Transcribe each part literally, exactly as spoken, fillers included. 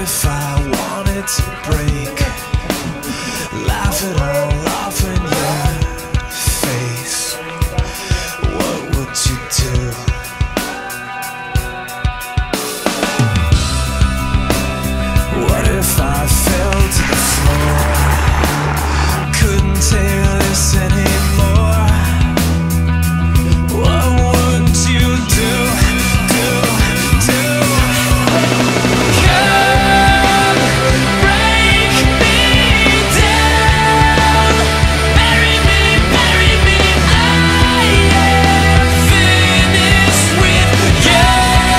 if I wanted to break? Laugh it all off in your face. What would you do? What if I fell to the floor? Couldn't take this anymore. What would you do? Do, do? Come break me down, bury me, bury me. I am finished with you.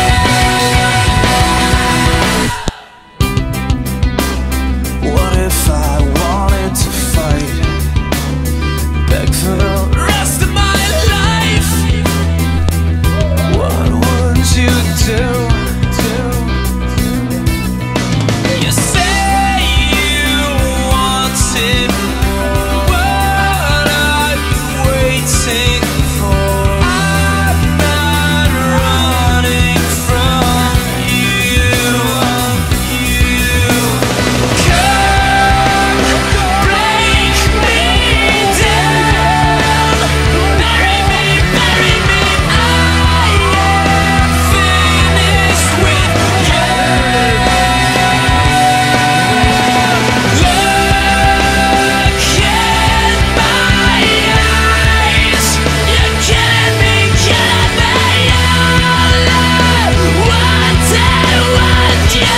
What if I wanted to fight? Beg for the rest of my life. What would you do? You say you wanted more. What are you waiting for? I'm not running from you. Come break me down, bury me, bury me. I am finished with you. Look in my eyes. You're killing me, killing me. All I wanted was you.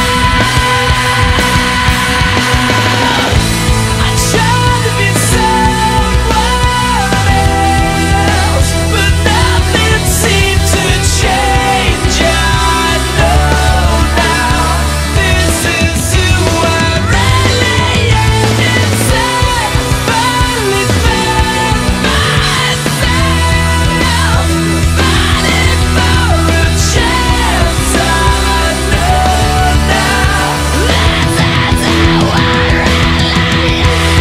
I tried to be someone else, but nothing seemed to change. I know now this is who I really am inside. Finally found myself, fighting for a chance. I know now this is who I really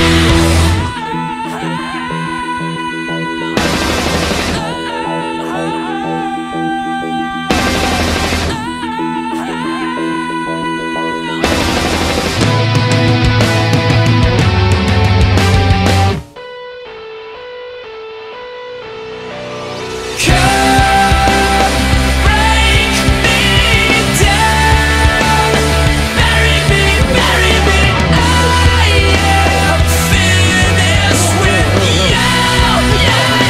Come break me down, bury me, bury me. I am finished with you. Look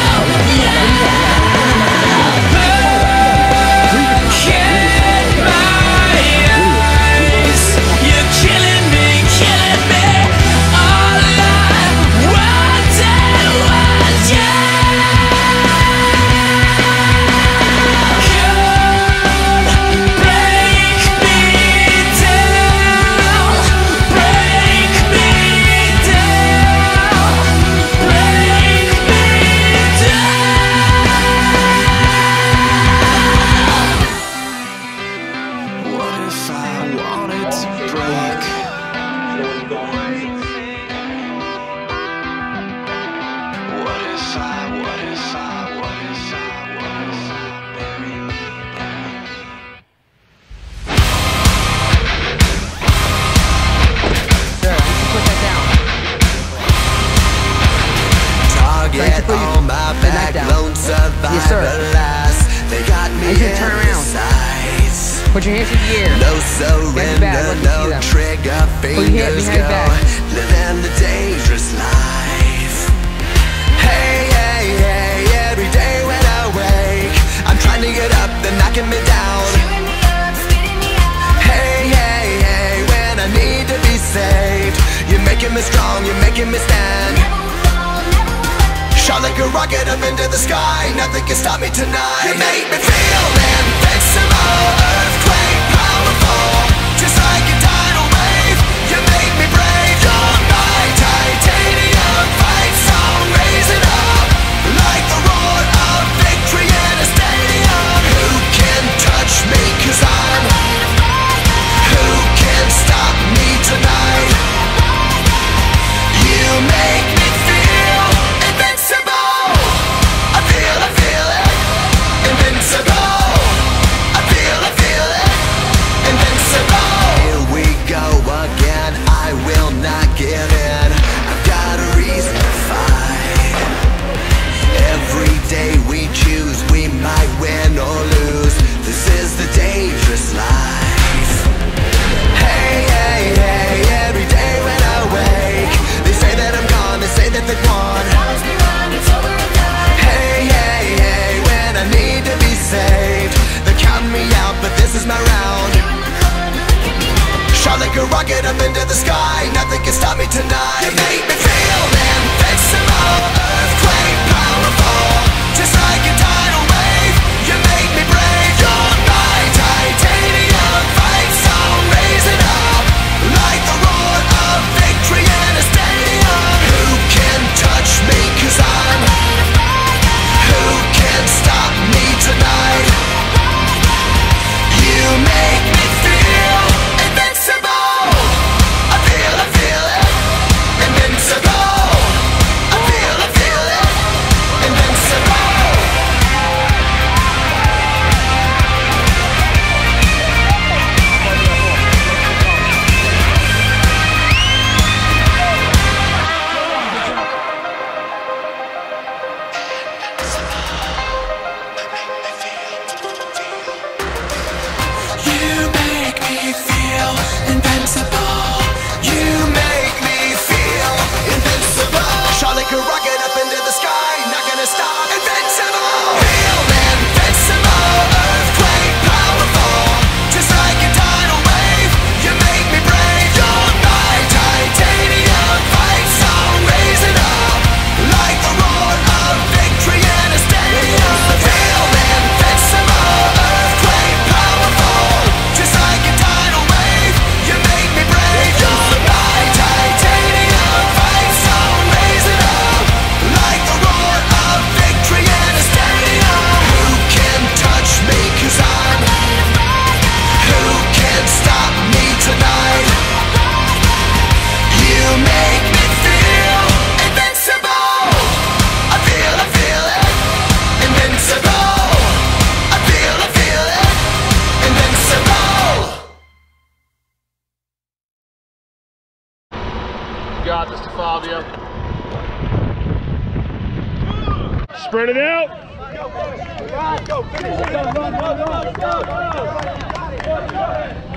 in my eyes. You're killing me, killing me. All I wanted was you. Come break me down, break me down, break me down. What if I wanted to break? What if I, what if I, what if I, what if I bury me, bury me? Sir, you should put that down. Target put your- on my the knife back, down. lone survivor Yes, sir. last. They got me I should in turn the around. sights. Put your hands in the air. No Hands surrender, back, let me see no them. trigger, Put your hand fingers behind go. back. Living the dangerous life. Hey, hey, hey, every day when I wake, I'm trying to get up, they're knocking me down. Hey, hey, hey, when I need to be saved, you're making me strong, you're making me stand. Shot like a rocket up into the sky, nothing can stop me tonight. You make me feel invincible, earthquake powerful, just like a tidal wave. You make me brave, you're my titanium fight song, raising up like the roar of victory in a stadium. Who can touch me, 'cause I'm who can stop me tonight? You make me feel invincible. I feel, I feel it, invincible. I feel, I feel feel invincible. You make me feel invincible. Shot like a rocket up into the sky, not gonna stop. Invincible. Feel invincible. Earthquake powerful, just like a tidal wave. You make me brave. You're my titanium fight song, raising up like the roar of victory in a stadium. Feel invincible. Earthquake powerful, just like a tidal wave. You make me brave. You're my titanium fight song, raising up like the roar of victory in a stadium. Who can touch me, 'cause I'm who can stop me tonight? You make me feel invincible. I feel, I feel it. Invincible. I feel, I feel it. Invincible. Got this, Fabio. Spread it out. Go, go, go, go, go, go, go, go, go, go, go.